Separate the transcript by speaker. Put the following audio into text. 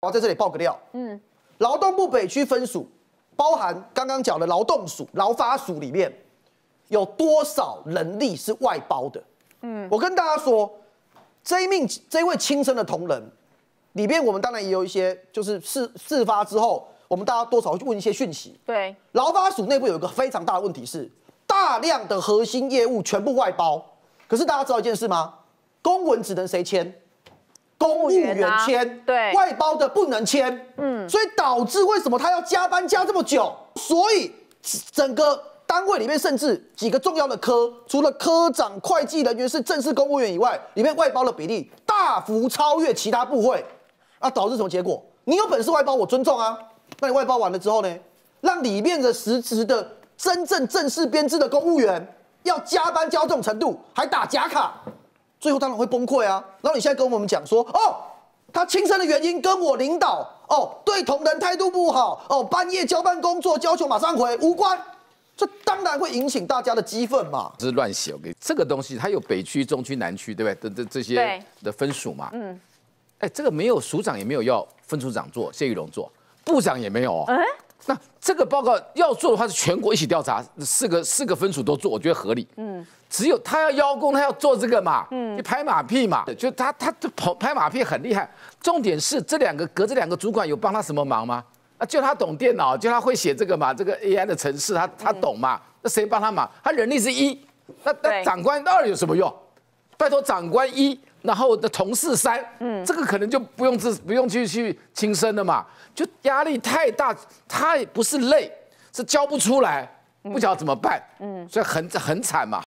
Speaker 1: 我要在这里爆个料，劳动部北区分署，包含刚刚讲的劳动署、劳发署里面，有多少人力是外包的？我跟大家说，这位轻生的同仁里面，我们当然也有一些，就是事发之后，我们大家多少会去问一些讯息。
Speaker 2: 对，
Speaker 1: 劳发署内部有一个非常大的问题是，大量的核心业务全部外包。可是大家知道一件事吗？公文只能谁签？公务员签，
Speaker 2: 对，
Speaker 1: 外包的不能签。所以导致为什么他要加班加这么久？所以整个单位里面，甚至几个重要的科，除了科长、会计人员是正式公务员以外，里面外包的比例大幅超越其他部会。导致什么结果？你有本事外包，我尊重啊。那你外包完了之后呢？让里面的实质的真正正式编制的公务员要加班加到这种程度，还打假卡，最后当然会崩溃啊。然后你现在跟我们讲说，他轻生的原因跟我领导对同仁态度不好半夜交办工作要求马上回无关，这当然会引起大家的激愤嘛。
Speaker 3: 这是乱写，我跟你这个东西它有北区、中区、南区，对不对？这些的分属嘛。这个没有署长也没有要分署长做，谢玉龙做，部长也没有哦。那这个报告要做的话是全国一起调查，四个分署都做，我觉得合理。只有他要邀功，他要做这个嘛，你拍马屁嘛，就他拍马屁很厉害。重点是这两个主管有帮他什么忙吗？就他懂电脑，就他会写这个嘛，这个 AI 的程式他懂嘛？那谁帮他忙？他人力是1，那长官2有什么用？拜托长官1。然后的同事3，这个可能就不用去轻生了嘛，就压力太大，他也不是累，是交不出来，不晓得怎么办，所以很惨嘛。